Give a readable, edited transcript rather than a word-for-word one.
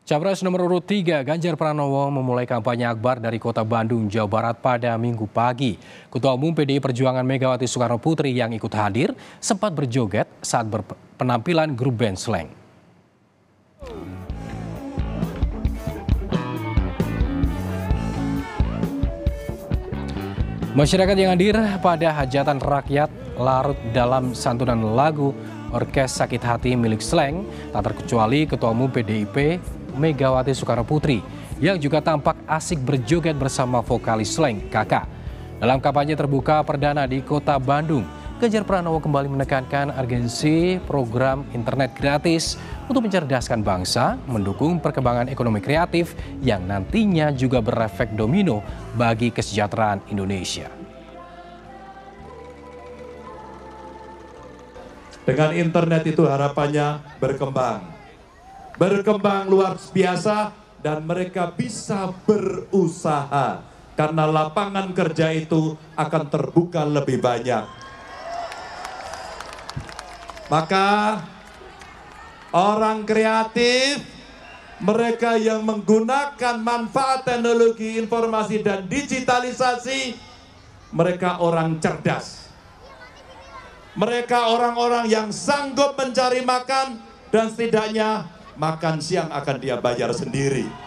Capres nomor urut 3 Ganjar Pranowo memulai kampanye akbar dari kota Bandung, Jawa Barat pada Minggu pagi. Ketua Umum PDI Perjuangan Megawati Soekarno Putri yang ikut hadir sempat berjoget saat berpenampilan grup band Slank. Masyarakat yang hadir pada hajatan rakyat larut dalam santunan lagu Orkes Sakit Hati milik Slank, tak terkecuali Ketua Umum PDIP Megawati Soekarno Putri yang juga tampak asik berjoget bersama vokalis Slank, Kakak. Dalam kampanye terbuka perdana di kota Bandung, Ganjar Pranowo kembali menekankan urgensi program internet gratis untuk mencerdaskan bangsa, mendukung perkembangan ekonomi kreatif yang nantinya juga berefek domino bagi kesejahteraan Indonesia. Dengan internet itu harapannya berkembang luar biasa, dan mereka bisa berusaha karena lapangan kerja itu akan terbuka lebih banyak. Maka orang kreatif, mereka yang menggunakan manfaat teknologi informasi dan digitalisasi, mereka orang cerdas. Mereka orang-orang yang sanggup mencari makan dan setidaknya makan siang akan dia bayar sendiri.